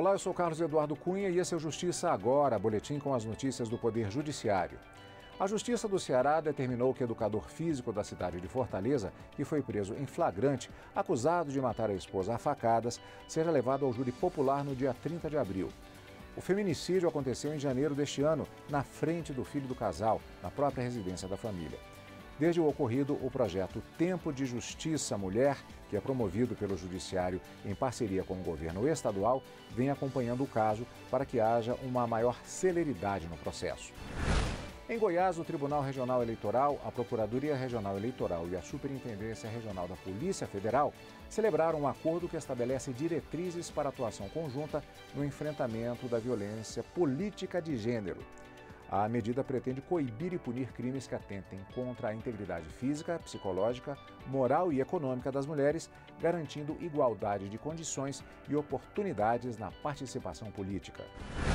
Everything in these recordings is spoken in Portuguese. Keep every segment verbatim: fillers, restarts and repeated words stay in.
Olá, eu sou Carlos Eduardo Cunha e esse é o Justiça Agora, boletim com as notícias do Poder Judiciário. A Justiça do Ceará determinou que o educador físico da cidade de Fortaleza, que foi preso em flagrante, acusado de matar a esposa a facadas, seja levado ao júri popular no dia trinta de abril. O feminicídio aconteceu em janeiro deste ano, na frente do filho do casal, na própria residência da família. Desde o ocorrido, o projeto Tempo de Justiça Mulher, que é promovido pelo Judiciário em parceria com o governo estadual, vem acompanhando o caso para que haja uma maior celeridade no processo. Em Goiás, o Tribunal Regional Eleitoral, a Procuradoria Regional Eleitoral e a Superintendência Regional da Polícia Federal celebraram um acordo que estabelece diretrizes para atuação conjunta no enfrentamento da violência política de gênero. A medida pretende coibir e punir crimes que atentem contra a integridade física, psicológica, moral e econômica das mulheres, garantindo igualdade de condições e oportunidades na participação política.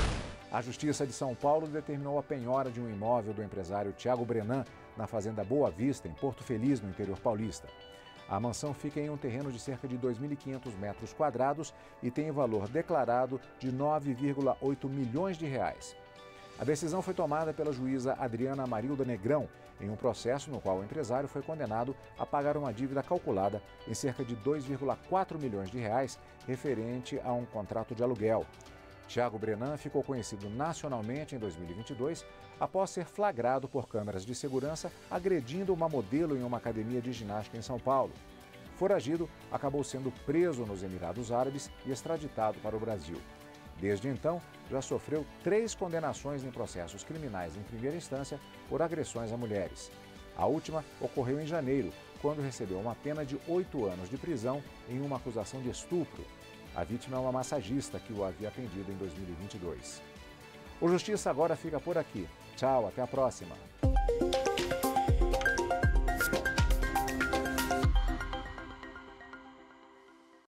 A Justiça de São Paulo determinou a penhora de um imóvel do empresário Tiago Brenan, na Fazenda Boa Vista, em Porto Feliz, no interior paulista. A mansão fica em um terreno de cerca de dois mil e quinhentos metros quadrados e tem o valor declarado de nove vírgula oito milhões de reais. A decisão foi tomada pela juíza Adriana Amarilda Negrão, em um processo no qual o empresário foi condenado a pagar uma dívida calculada em cerca de dois vírgula quatro milhões de reais, referente a um contrato de aluguel. Tiago Brenan ficou conhecido nacionalmente em dois mil e vinte e dois após ser flagrado por câmeras de segurança agredindo uma modelo em uma academia de ginástica em São Paulo. Foragido, acabou sendo preso nos Emirados Árabes e extraditado para o Brasil. Desde então, já sofreu três condenações em processos criminais em primeira instância por agressões a mulheres. A última ocorreu em janeiro, quando recebeu uma pena de oito anos de prisão em uma acusação de estupro. A vítima é uma massagista que o havia atendido em dois mil e vinte e dois. O Justiça Agora fica por aqui. Tchau, até a próxima.